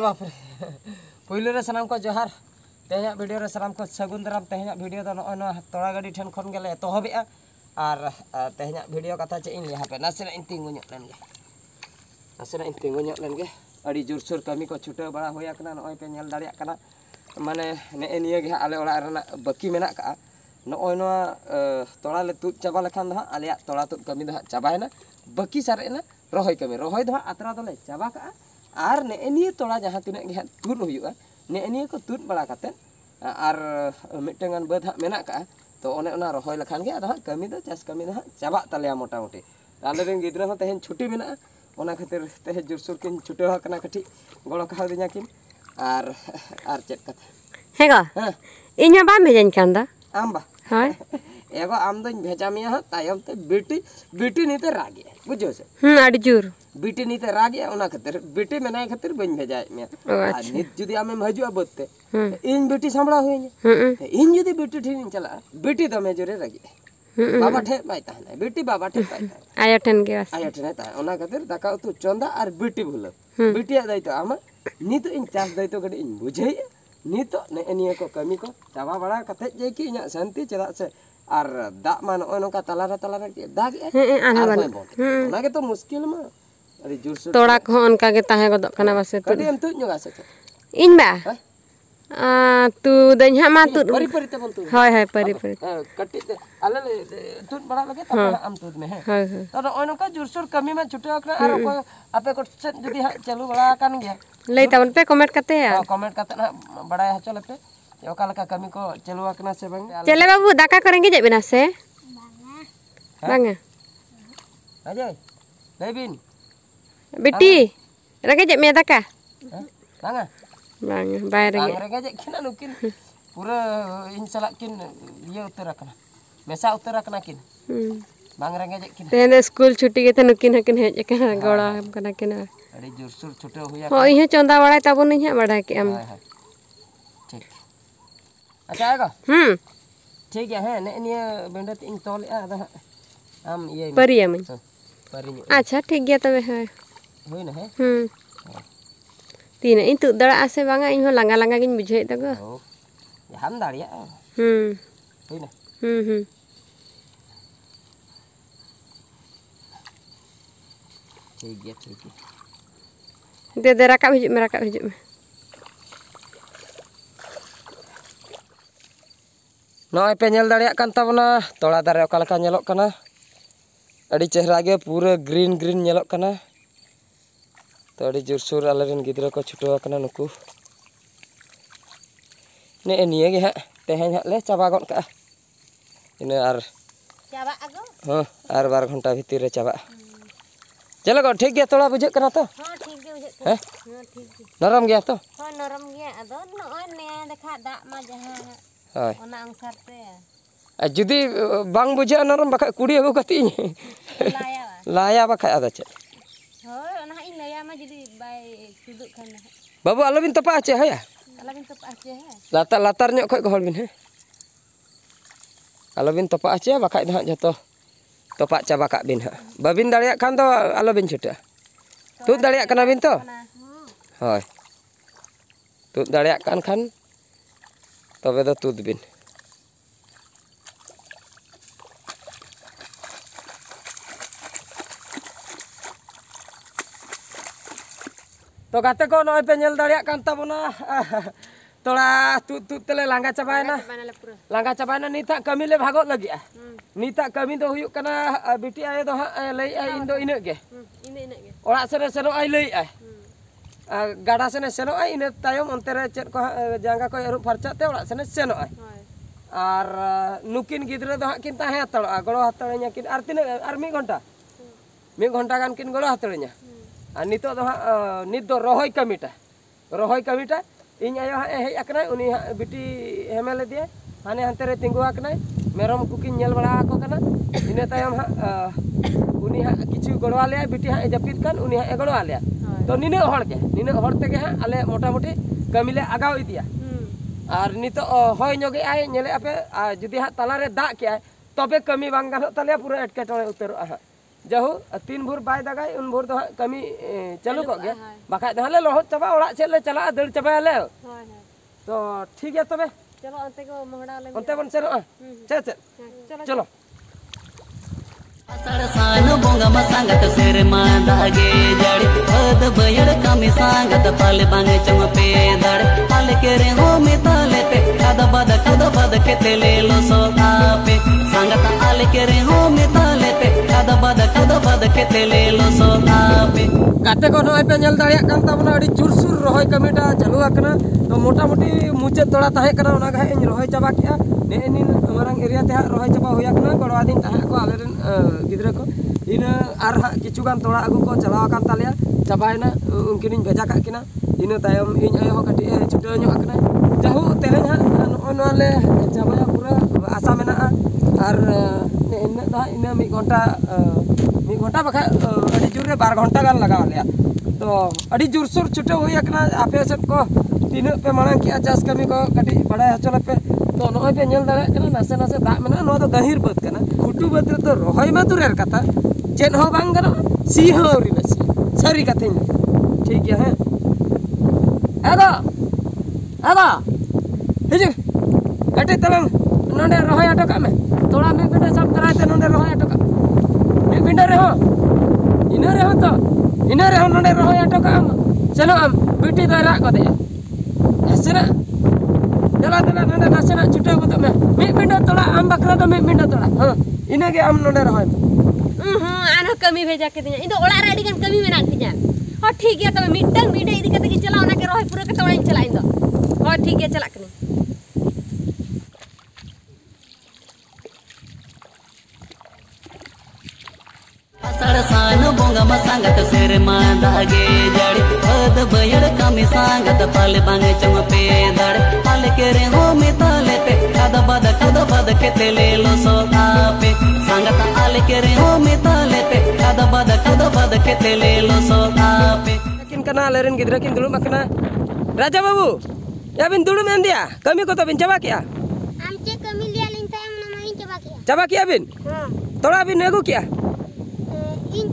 बाप रे पुइलो रे सनाम को जोहार तेहना वीडियो रे सनाम को सगुन दाराम तेहना वीडियो दो नॉय तोड़ा गाड़ी ठन खन गेले एतोहबेआ और तेहना वीडियो कथा चे इन लिया पे नासेना इन तिंगु ᱧᱚᱜ ᱞᱮᱱ ᱜᱮ नासेना इन तिंगु ᱧᱚᱜ ᱞᱮᱱ गे अड़ी जोरसोर कमी को छुटे बड़ा होया कना नॉय पे नेल दाड़िया कना माने ने निये गे आले ओड़ा रना बाकी मेना का नॉय नो तोड़ा ले तुद चाबा लेखान दो आले तोड़ा तुद कमी दो चाबायना बाकी सारेना रोहय कमी रोहय दो आत्रा दोले चाबा का और ने निये तोड़ा जहां तिने गे तुद हुयुआ ने निये को तुद बड़ा काते और मिटंगान बद हा मेना का तो ओने ओना रोहय लेखान गे आदो कमी दो चास कमी दो चाबा तलेया मोटा मोटी आले रेन गिद्रा हो तेहन छुट्टी मेना ओना खातिर तेहे जोरसोर किन छुटे हो कना कठी गळो का दिना किन आर चेक कथा हेगा हां इन्हा बा भेजन कांदा आम बा हाय एगो आम दोन भेजा मिया हा तायम ते बेटी नीते रागे बुझो से आडी जोर बेटी नीते रागे ओना खातिर बेटी मेनाय खातिर बन भेजा मिया आ नित जुदी आमे हजुआ बत्ते इन बेटी सांभळा होइने इन जुदी बेटी ठिन चला बेटी दमे जोरे रागे बाबा ठे बाय ताहना बेटी बाबा ठे बाय आया ठन के आया ठे ता ओना खातिर दाका उतु चंदा और बेटी भुलो बेटिया दायित्व आमा नित इन चास दायित्व कडी इन बुझाई नित ने एनिया को कमी को चाबा बड़ा कथे जे कि इना शांति चदा से और दा मा नय नका तलारा दाग ओना के तो मुश्किल मा अरे जोरसोर तोड़ा को उनका के ताहे गदक कना बसे कडी हम तुज जोगा से इन बा तू दन्हा मा तू परी परी ते बोल तू हाय हाय परी परी कटी आले तुद बड़ा लगे त आम तुद में है हाय हाय तो ओय नका जोरसोर कमी मा छुटे अकना और को आपे को जदी चालू बड़ा कान गया लई तावन पे कमेंट करते हैं कमेंट करते ना बड़ा हचो लेते ओका लका कमी को चालू अकना से बंग चले बाबू दाका करेंगे जे बिना से बांगा अजय लेबिन बेटी रगे जे में दाका बांगा बांगा बाय रगे रगे जे किना नुकिन पूरा इन सला किन ये उतर अकना मेसा उतर अकना किन बांग रगे जे किन तेने स्कूल छुट्टी के नुकिन हकिन हेज कना गोड़ा कना किन अड़ी जोरसोर छुटे होया हो इहे चंदा बड़ा तबन इहे बड़ा के हम ठीक अच्छा आएगा ठीक है ने निया बेंडत इन तोल आदा आम ये परिया में परी अच्छा ठीक गया तबे है होई ना है तीन इन तू दड़ा आसे बांगा इन हो लंगा लंगा गिन बुझे तगो हम दाड़िया होई ना ठीक है दे राका हिजुम में राका हिजुम में नॉय पे नेल दाड़िया कान ताबना तोड़ा दारे ओका लका नेलोक कना अड़ी चेहरा गे पूरा ग्रीन ग्रीन नेलोक कना तो अड़ी जोरसोर आलेरन गिद्रा को छुटो कना नुकु ने निये गे हा तेहेन हा ले चाबा गन का इन आर चाबा आगो हां आर 12 घंटा भीतर रे चाबा चलो गो ठीक गया तोड़ा बुझे कना तो हां ठीक गे बुझे हैं हां ठीक नरम गया तो हां नरम गया अदो नय ने देखा दा मा जहां हाय ओना अंसार से जुदी बांग बुझे नरम बखा कुड़ी अगु कति लाया बखा आदा चे होय ओना इ लाया मा जुदी बाय सुदु खान बाबू आलोबिन तपा चे हया आलोबिन तपा चे है लातार ᱧᱚᱜ खय गहल बिन है आलोबिन तपा चे बखा द जतो तपा चाबा का बिन हा बाबिन दाड़िया खान दो आलोबिन छुटा तुद दाड़िया कना बिन तो होय तुद दाड़िया कान खान तबे दो तुद बिन तो गाते को नय पे नेल दाड़िया कान ताबना तोड़ा तुद तेले लांगा चाबायना नीता कमी ले भागो लगिया नीता कमी दो हुयु कना बेटी आए दो लई आई इन दो इने गे ओड़ा सेने सेनो आई लई आई गाड़ा सेने सेनो आई इन तायम अंते रे चेत को जांगा को अरु फरचाते ओड़ा सेने सेनो आई और नुकिन गिद्रा दो किन ताहे हतड़ो गड़ो हतड़िया किन आर तिने आर 1 घंटा गान किन गड़ो हतड़िया और नितो दो नित दो रोहय कमीटा इन आयो हेज अकना उनी बेटी हेमेल दिया हाने हंते रे तिंगु अकना मेरम कुकिन नेल बड़ा को कना इने तायम उनी किछु गड़वा ले बेटी जपित कान उनी गड़वा ले तो निने हड़ तेगे आले मोटा मोटी कमी ले आगाव इदिया और नितो होय नगे आय नेले आपे जुदी तला रे दा के तबे कमी बांग गानो ताले पूरा एटकेटोड़े उतरो जहू 3 भोर बाय दगाई उन भोर तो कमी चालू को गया बाखा दहले लोहत चबा ओड़ा से ले चला दड़ चबाले तो ठीक है तबे चलो अंते को मोहड़ा ले अंते बन चलो चल चलो असड़ सान बोंगा मसांगत सिर मांदागे जड़ पद बयड़ कमी सांगत पाले बांगे चम पे दड़ पाले के रे हो मिताले पे कद बद के तेले लो सो आपे सांगत आले के रे हो मिताले पे कद बद के तेले लो सो आपे गाते को नय पे नेल दाड़िया कान ताबना अडी जुरसुर रहोय कमिटा चालू आकना तो मोटा मोटी मुचे तोड़ा ताहे कना ओना गा इन रहोय चाबा किया ने इन मारंग एरिया ते रहोय चाबा होया कना गड़वा दिन ताहे को आलेरन गिद्रा को इन आर किछु गान तोड़ा आगु को चलाव कान तालिया चाबायना उनकिन भेजा का किना इन तायम इन आयो हो कटी छुटा ᱧᱚᱜ akna जाहु तेहेन हा नोय ले चाबाया पूरा आशा मेना आर ने इन दा इन 1 घंटा बखा अडी जुरे 12 घंटा गान लगा लिया तो अडी जुरसुर छुटे हुई akna आपे सेट को तीन पे मांग किया चास कमी को कटी बड़ा हचल पे तो नोय पे नेल दाड़ा कना नासे नासे दा मेना नो तो गहिर बद कना खुटू बद तो रोहय मा दुरेर कथा चेन हो बांग गनो सी होरी नसी सरी कथिन ठीक है आदा हिजु कटे तलंग नोंडे रोहय अटो का में तोड़ा में बिंडा सब तराय ते नोंडे रोहय अटो का में बिंडा रे हो इने रे हो नोंडे रोहय अटो का चलो हम बिटी तो रा को दे हसना चला नोंडे नासेना छुटे को में बिंडा तोड़ा आम बकरा तो में बिंडा तोड़ा हां इने के आम नोंडे रोहय आनो कमी भेजा के दिया इन तो ओला रे अडी गन कमी मेना थिया हो ठीक है तबे मिटंग मिडे इदी कते की चला ओना के रोय पूरा के तोड़ा इन चला इन दो हो ठीक है चला कनी असड़ सान बोंगा मसांगत सिर मांदागे जड़ पद बयड़ कमी सांगत पाले बांगे चम पे दड़ पाले के रे हो मिताले पे कद बद के तेले लो सो आपे सांगत आले के रे हो मिताले पे कद बद के तेले लो सो आपे किन कना लेरन गिद्रा किन दुलुम akna राजा बाबू या बिन दुलुम एन दिया कमी को तो बिन चबा किया हम चे कमी लिया लिन तायम ना माइन चबा किया बिन हां तोड़ा बिन नेगु किया इन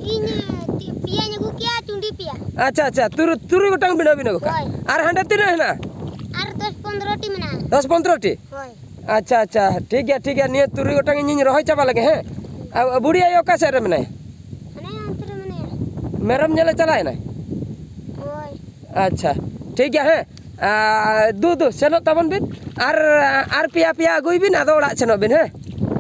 पिया नेगु किया चुंडी पिया अच्छा तुरु गोटांग बिना बिना का आर हंडे तिना है ना आर 10-15 टी मेना 10-15 टी होय अच्छा ठीक है निय तुरु गोटांग इन रोहय चाबा लगे हैं अब बुढ़ी आयो का सेरे में नहीं अने अंतर मने मेरम नेले चलाए ना होय अच्छा ठीक है दू सेनो तबन बिन आर पिया अगुई बिन आदो ओड़ा सेनो बिन है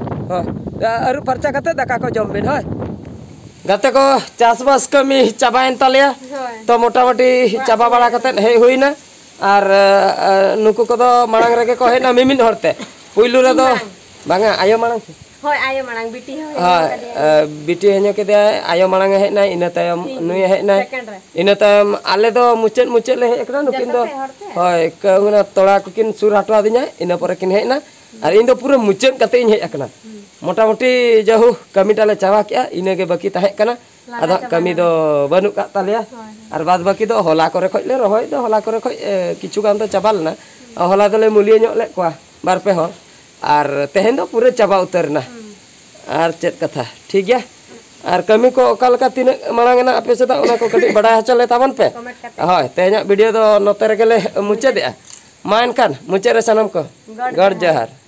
अरु परचा कते दाका को जम बिन है गाते को चासबास कमी चाबायन तालिया तो मोटामोटी चाबा बड़ा कते हे हुईना आर नुकु को मांग रेगे को हेना मिमिन हरते पुइलु रे दो बांगा आयो मांग होय आयो मांग बिटी होय हां बिटी हेनो के दे आयो मांग हेना इना तायम नुय हेना इना तायम आले दो मुचेत ले हेकना नुकिन दो होय कउना तोड़ा कुकिन सुर हटवा दिना इना परे किन हेना आर इन दो पूरा मुचेत कते इन हे अकना मोटामोटी जहु कमीटा ले चावा किया इने के बाकी ताहे कना आदा कमी दो बनु का तालिया आर बाद बाकी दो होला करे खय ले रहोय दो होला करे खय किछु गान तो चाबालना होला दले मुलिया ᱧᱚᱜ ले कोआ बार पे हो आर तेहेन दो पूरे चाबा उतरना आर चेत कथा ठीक गया आर कमी को ओकालका तिने मांगना आपे सेदा ओना को कटी बड़ा हचले ताबन पे होय तेहेना वीडियो दो नोते रेगेले मुचे देआ मान कान मुचे रे सनम को गड़ जहर।